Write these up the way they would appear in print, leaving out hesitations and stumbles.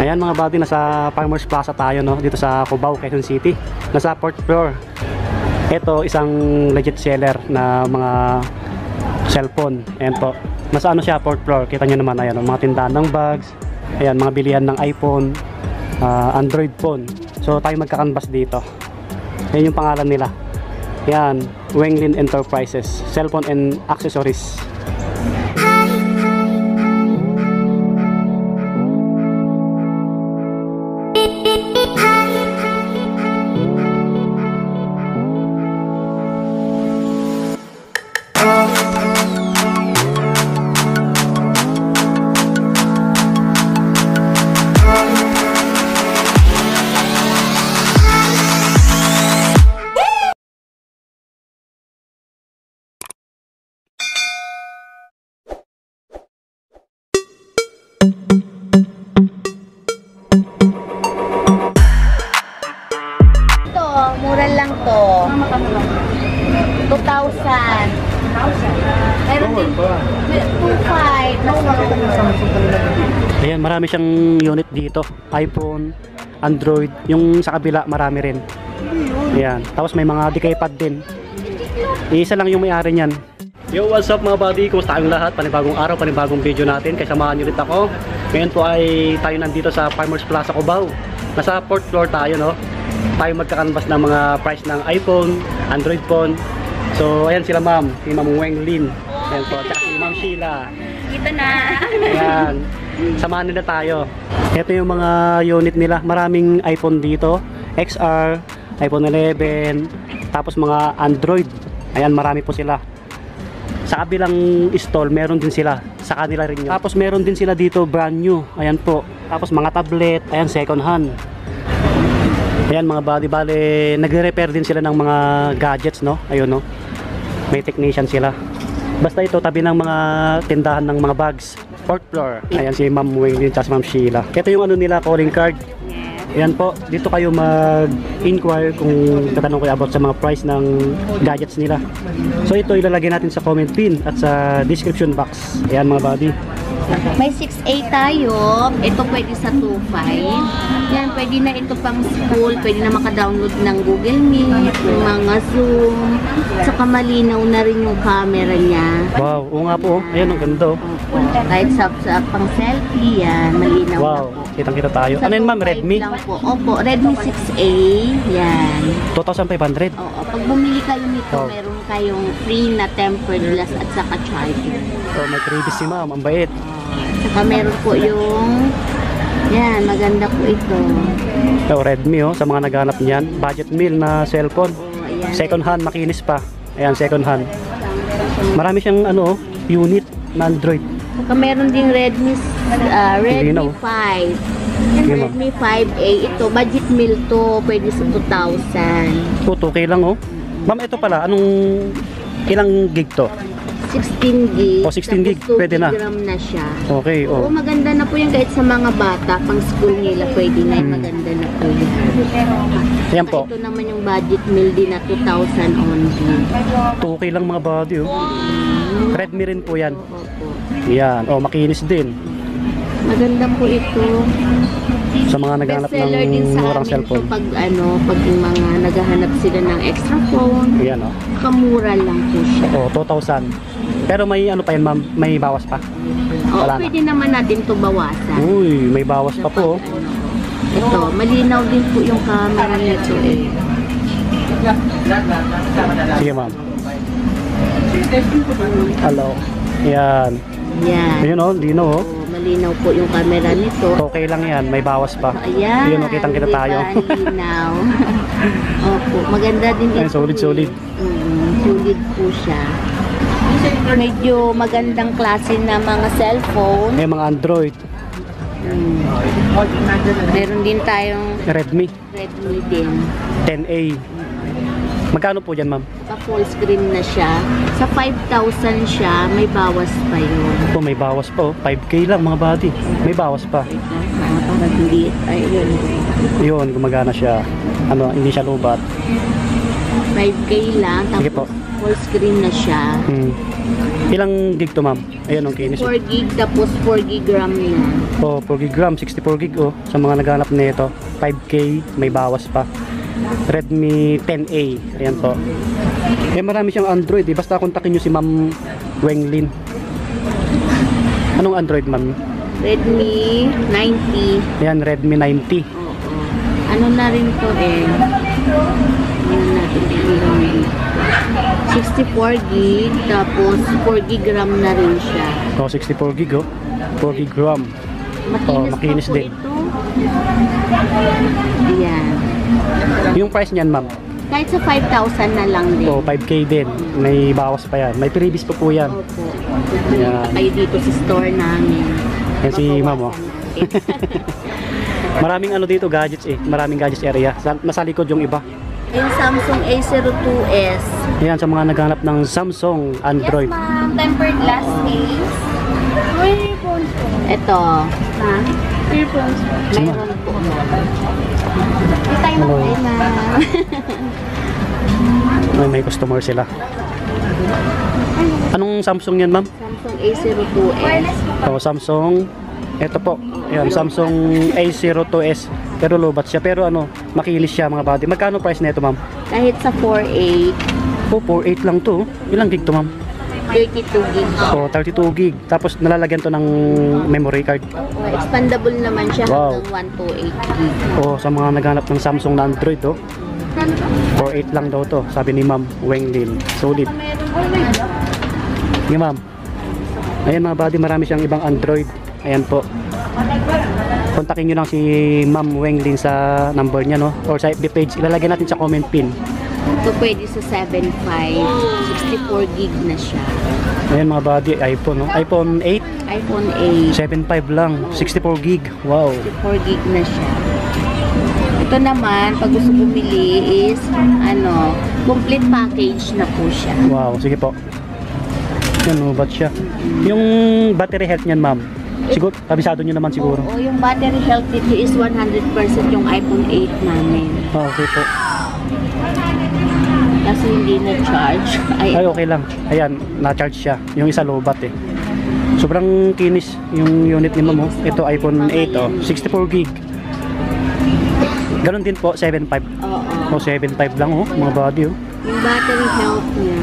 Ayan mga buddy, nasa Farmers Plaza tayo, no? Dito sa Cubao, Quezon City. Nasa 4th floor. Ito, isang legit seller na mga cellphone. Ayan po. Nasa ano siya, 4th floor. Kita nyo naman, ayan, mga tindahan ng bags. Ayan, mga bilihan ng iPhone, Android phone. So tayo magkakanbas dito. Ayan yung pangalan nila. Ayan, Wenglin Enterprises, cellphone and accessories. Mura lang to. 2,000. Meron din 2,500. Ayan, marami siyang unit dito. iPhone, Android. Yung sa kabila, marami rin. Ayan. Tapos may mga decaypad din. Isa lang yung may-ari niyan. Yo, what's up mga buddy? Kumusta kayong lahat? Panibagong araw, panibagong video natin. Kaya samahan nyo ulit ako. Ngayon po ay tayo nandito sa Farmers Plaza, Cubao. Nasa 4th floor tayo, no? Tayo magkakanvas ng mga price ng iPhone, Android phone. So, ayan sila ma'am, si Ma'am Wenglin. Ayan po, tsaka si Ma'am Sheila. Dito na. Ayan, samahan nila tayo. Ito yung mga unit nila. Maraming iPhone dito, XR, iPhone 11, tapos mga Android. Ayan, marami po sila. Sa kabilang stall, meron din sila. Sa kanila rin yun. Tapos meron din sila dito, brand new. Ayan po. Tapos mga tablet, ayan, second hand. Ayan mga buddy, bale, nagre-repair din sila ng mga gadgets, no? Ayun, no? May technician sila. Basta ito, tabi ng mga tindahan ng mga bags. 4th floor. Ayan si Ma'am Wenglin, tsaka si Ma'am Sheila. Ito yung ano nila, calling card. Ayan po, dito kayo mag-inquire kung tatanong kayo about sa mga price ng gadgets nila. So ito ilalagay natin sa comment pin at sa description box. Ayan mga buddy. May 6A tayo. Ito pwede sa 2.5. Yan, pwede na ito pang school. Pwede na maka-download ng Google Meet, yung mga Zoom. Saka malinaw na rin yung camera niya. Wow, oo nga po. Ayan, ang ganda. Opo. Kahit sa pang selfie, yan, malinaw wow, na po. kitang-kita tayo. Sa Ano yun ma'am, 2.5 Redmi? lang po. Opo, Redmi 6A. Yan. 2,500. Oo, pag bumili kayo nito, Oh. meron kayong free na tempered glass at saka charger. So may freebies si ma'am, ang bait. Saka meron po yung yan, maganda po ito. So, Redmi sa mga naghanap niyan. Budget meal na cellphone. Oh, ayan. Second hand, makinis pa. Ayan, second hand. Marami siyang unit na Android. Saka meron ding Redmi Linaw. 5. Yan, Linaw. Redmi 5A. Ito, budget meal to. Pwede sa 2,000. 2K lang Ma'am, ito pala, ilang gig to? 16 gig. Oh, 16 gig, Tapos 2 pwede na. gigram na siya. Okay, Oo, maganda na po yan kahit sa mga bata. Pang school nila pwede na yung maganda na po yan. Ayan po. Ito naman yung budget meal din na 2,000 only. 2K lang mga body Redmi rin po yan. Opo. Yan, makinis din. Maganda po ito. Sa mga naghanap Bestseller din ng sa murang amin cellphone. to pag pag yung mga naghahanap sila ng extra phone. Yan Kamura lang po siya. 2,000. Pero may pa yan ma'am, may bawas pa. Oo, Wala na. pwede naman natin to bawasan. Uy, may bawas pa po. Ito, malinaw din po yung camera nito eh. Sige ma'am. Hello. Yan. Yan. Ayun lino Oo, malinaw po yung camera nito. Okay lang yan, may bawas pa. Ayan. Ayun kitang-kita diba? tayo. Linaw. Opo, maganda din ito. Ay, solid. Solid po siya. Medyo magandang klase na mga cellphone. May mga Android, Meron din tayong Redmi Redmi din. 10A. Magkano po dyan ma'am? Full screen na siya. Sa 5,000 siya, may bawas pa yun. Po, may bawas pa 5K lang mga buddy. May bawas pa. Parang hindi, ay yun. Yun, gumagana siya. Hindi siya lubat. 5K lang. Sige po. Tapos full screen na siya. Ilang gig to ma'am? Ayun, ang kinis. 4 gig tapos 4 gig RAM yan. Oh, 4 gig RAM, 64 gig oh. Sa mga naghanap nito, 5K, may bawas pa. Redmi 10A, ayan po. Eh marami siyang Android eh. Basta kontakin nyo si Ma'am Wenglin. Anong Android ma'am? Redmi 90. Ayan, Redmi 90. Oo. Ano na rin to eh. Ano natin ilang gig. 64 gig tapos 4 gig RAM na rin siya. Oh, 64 gig oh. 4 gig RAM. Makinis Makinis pa po din. ito. Ayan. Yung price niyan ma'am? Kahit sa 5,000 na lang din. Oh, 5K din. May bawas pa yan. May previous pa po yan. Opo. Pupunta kayo dito sa store namin. Yan si ma'am oh. Maraming ano dito, gadgets eh. Maraming gadgets area. Nasa likod yung iba. Yung Samsung A02s. Yan, sa mga naghanap ng Samsung Android. Yes, ma'am. Tempered glass case. Ito. Ma'am? Earphones po. Mayroon po. Hindi tayo Hello. mag-ay, ma'am. May customer sila. Anong Samsung yan ma'am? Samsung A02s. Oh, Samsung. Ito po. Yan, Samsung A02s. Pero low bat siya. Pero ano, makinis siya mga buddy. Magkano price na ito ma'am? Kahit sa 4.8, Oh, 4.8 lang to. Ilang gig to ma'am? 32 gig. Oh, 32 gig. Tapos nalalagyan to ng memory card. Expandable naman siya Wow. hanggang 128 gig. Oh, sa mga naghanap ng Samsung na Android oh. 4.8 lang daw to, sabi ni Ma'am Wenglin. Solid. Sige ma'am. Ayan mga buddy, marami siyang ibang Android. Ayan po. Kontakin nyo lang si Ma'am Wenglin sa number niya no, or sa FB page. Ilalagay natin sa comment pin. Ito pwede sa 7.5, 64 gig na siya. Ayan mga buddy, iPhone no? iPhone 8, iPhone 8, 7.5 lang, 64 gig. Wow. 64 gig na siya. Ito naman, pag gusto bumili is, complete package na po siya. Wow, sige po. Yan, ba't siya? Yung battery health niyan, ma'am. Siguro, kabisado nyo naman siguro. Oo, yung battery health dito is 100% yung iPhone 8 namin. Oh, okay po. Kasi hindi na-charge. Ay, okay lang. Ayan, na-charge siya. Yung isa low-bat eh. Sobrang kinis yung unit ni ma'am. Oh. Ito, iPhone 8, oh. 64 gig. Ganon din po, 7.5. Oo. Oh, 7.5 lang, oh. Mga body, oh. Yung battery health niya,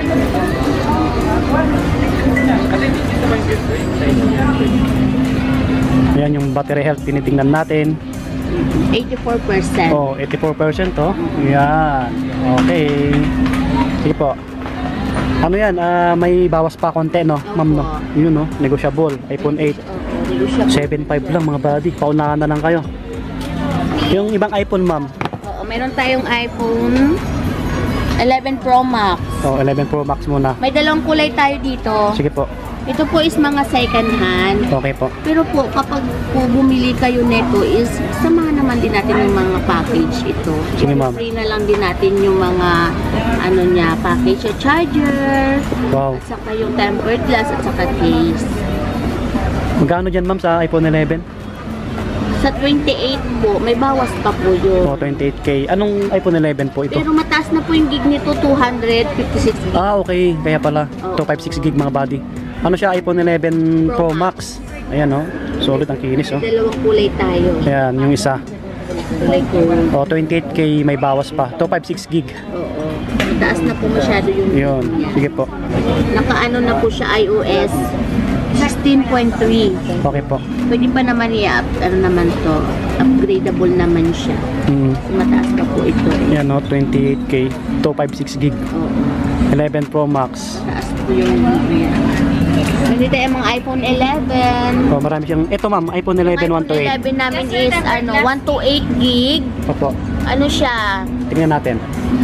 Ayan yung battery health, tinitingnan natin. 84%. Oh, 84%, oh. Ayan. Okay. Sige po. Ano yan, may bawas pa konti, no? Ma'am, no? Yun, no? Negotiable. iPhone 8. Oo, 7.5 lang, mga buddy. Paunahan na lang kayo. Yung ibang iPhone, ma'am. Oo, meron tayong iPhone 11 Pro Max. Oh, 11 Pro Max muna. May dalawang kulay tayo dito. Sige po. Ito po is mga second hand. Okay po. Pero po, kapag po bumili kayo neto is, samahan naman din natin yung mga package ito. Sige, ma'am. Free na lang din natin yung mga, package. Yung charger, Wow. at saka yung tempered glass, at saka case. Magkano dyan, ma'am, sa iPhone 11? Sa 28 po, may bawas pa po yun. Oh, 28K. Anong iPhone 11 po ito? Pero mataas na po yung gig nito, 256 gig. Ah, okay. Kaya pala. Oo. 256 gig, mga buddy. Ano siya, iPhone 11 Pro Max. Ayan, oh. Solid ang kinis, oh. May dalawang kulay tayo. Ayan, yung isa. Kulay ko. Oh, 28K, may bawas pa. 256 gig. Oo. Mataas na po masyado yung gig Yun. niya. Sige po. Nakaano na po siya iOS 16.3. Okay po. Pwede pa naman upgradable naman siya. Mataas pa po ito. Yan, no, 28K, 256 gig, Oo. 11 Pro Max. Mataas po yung gig niya. Pwede tayo mga iPhone 11. Oh, marami siyang, ito ma'am, iPhone 11 iPhone 128. 11 namin is 128 gig. Opo, Ano siya? tingnan natin.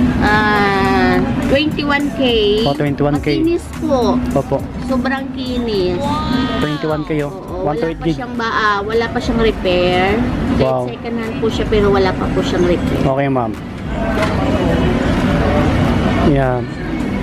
21K. Oh, 21K. Makinis po. Opo, Sobrang kinis. 21K, oh, Oo, 128 gig. wala pa siyang repair. Wow. Second hand po siya pero wala pa po siyang repair. Okay ma'am. Yan.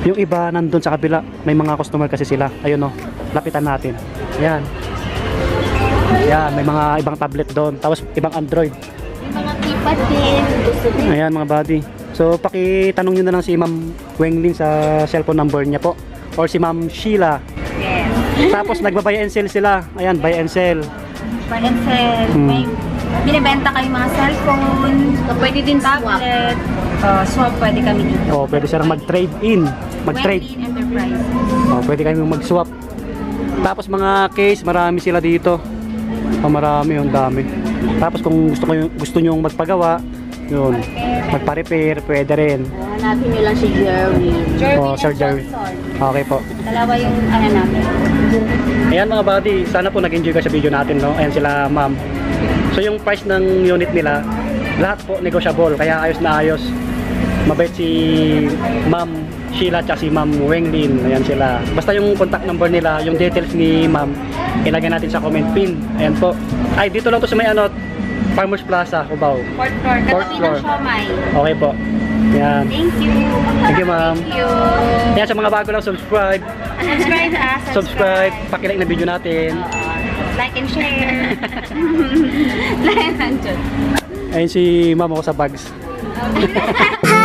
Yung iba nandun sa kabila, may mga customer kasi sila. Ayun oh, lapitan natin. Ayan. Ayan, may mga ibang tablet doon. Tapos ibang Android. Yung mga keypad din. Gusto din. Ayan mga buddy. So pakitanong nyo na lang si Ma'am Wenglin sa cellphone number niya po. Or si Ma'am Sheila. Yes. Tapos nagbabay and sell sila. Ayan, buy and sell. Buy and sell. May binibenta kayong mga cellphone, So, pwede din swap. tablet, swap pwede kami dito. Oh, pwede silang mag-trade in. Mag-trade. Wendy Enterprise. Oh, pwede kayong mag-swap. Tapos mga case, marami sila dito. Oh, marami, yung dami. Tapos kung gusto nyo magpagawa, yun, magpa-repair, pwede rin. Hanapin nyo lang si Jerwin. Oh, Sir Jerry. Okay po. Dalawa yung ano namin. Ayan mga buddy, sana po nag-enjoy ka sa video natin, no? Ayan sila ma'am. So yung price ng unit nila, lahat po negotiable, kaya ayos na ayos. Mabait si Ma'am Sheila at si Ma'am Wenglin. Ayan sila. Basta yung contact number nila, yung details ni Ma'am, ilagay natin sa comment pin. Ayan po. Ay, dito lang to sa may ano, Farmers Plaza, Cubao. Fourth floor. Fourth Katabi floor. ng Siomay. Okay po. Ayan. Thank you. Thank you, ma'am. Thank you. Ayan, sa mga bago lang, subscribe. Subscribe Subscribe. Pakilike na video natin. Like and share. Like and share. Ayun si Ma'am ako sa bags.